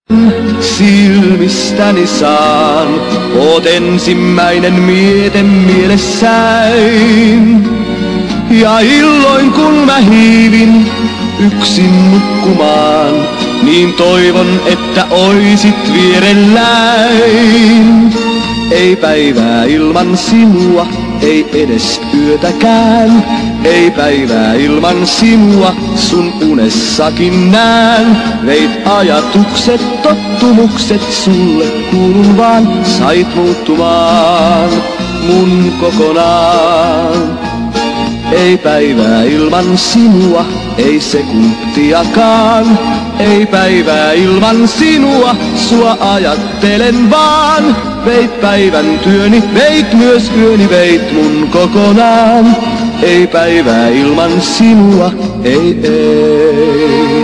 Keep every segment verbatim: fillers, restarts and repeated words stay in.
Silmistäni saan, oot ensimmäinen miete mielessäin. Ja illoin kun mä hiivin yksin nukkumaan, niin toivon, että oisit vierelläin. Ei päivää ilman sinua, ei edes yötäkään. Ei päivää ilman sinua, sun unessakin näen. Veit ajatukset, tottumukset, sulle kuulun vaan. Sait muuttumaan mun kokonaan. Ei päivää ilman sinua, ei sekuntiakaan. Ei päivää ilman sinua, sua ajattelen vaan. Veit päivän työni, veit myös yöni, veit mun kokonaan. Ei päivää ilman sinua, ei, ei.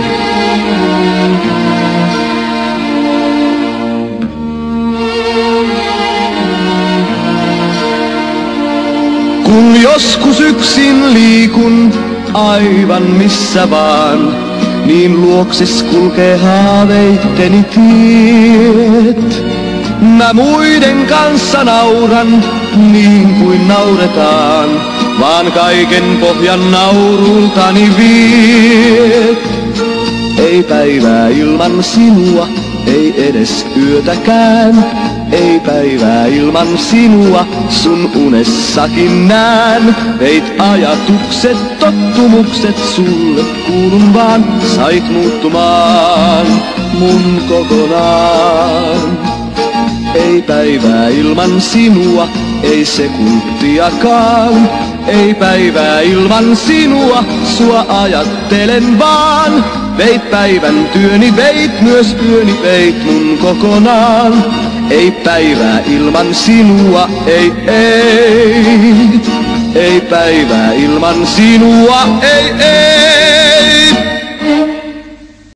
Kun joskus yksin liikun, aivan missä vaan, niin luokses kulkee haaveitteni tiet. Mä muiden kanssa nauran, niin kuin nauretaan, vaan kaiken pohjan naurultani viet. Ei päivää ilman sinua, ei edes yötäkään. Ei päivää ilman sinua, sun unessakin näen. Veit ajatukset, tottumukset, sulle kuulun vaan. Sait muuttumaan mun kokonaan. Ei päivää ilman sinua, ei sekuntiakaan. Ei päivää ilman sinua, sua ajattelen vaan. Veit päivän työni, veit myös yöni, veit mun kokonaan. Ei päivää ilman sinua, ei, ei. Ei päivää ilman sinua, ei, ei.